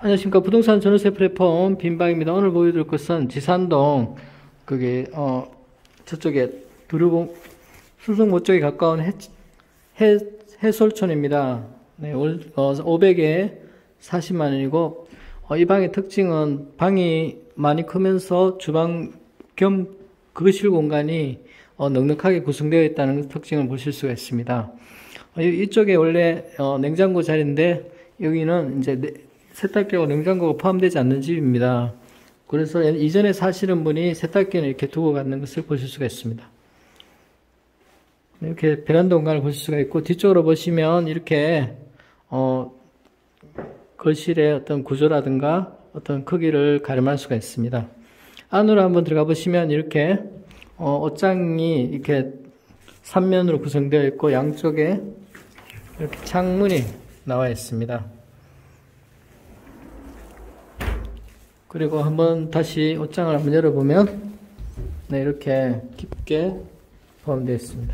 안녕하십니까. 부동산 전월세 플랫폼 빈방입니다. 오늘 보여드릴 것은 지산동, 저쪽에 수성모 쪽에 가까운 해솔촌입니다. 네, 500에 40만원이고, 이 방의 특징은 방이 많이 크면서 주방 겸 거실 공간이 넉넉하게 구성되어 있다는 특징을 보실 수가 있습니다. 이쪽에 원래 냉장고 자리인데, 여기는 이제 세탁기와 냉장고가 포함되지 않는 집입니다. 그래서 이전에 사시는 분이 세탁기는 이렇게 두고 갔는 것을 보실 수가 있습니다. 이렇게 베란다 공간을 보실 수가 있고, 뒤쪽으로 보시면 이렇게 거실의 어떤 구조라든가 어떤 크기를 가늠할 수가 있습니다. 안으로 한번 들어가 보시면 이렇게 옷장이 이렇게 3면으로 구성되어 있고, 양쪽에 이렇게 창문이 나와 있습니다. 그리고 한번 다시 옷장을 한번 열어보면, 네, 이렇게 깊게 포함되어 있습니다.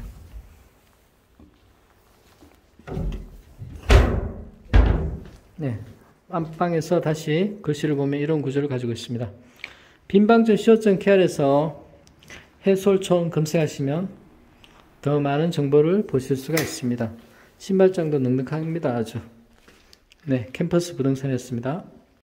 네, 안방에서 다시 거실을 보면 이런 구조를 가지고 있습니다. 빈방전 co.kr에서 해솔촌 검색하시면 더 많은 정보를 보실 수가 있습니다. 신발장도 넉넉합니다. 아주. 네, 캠퍼스 부동산이었습니다.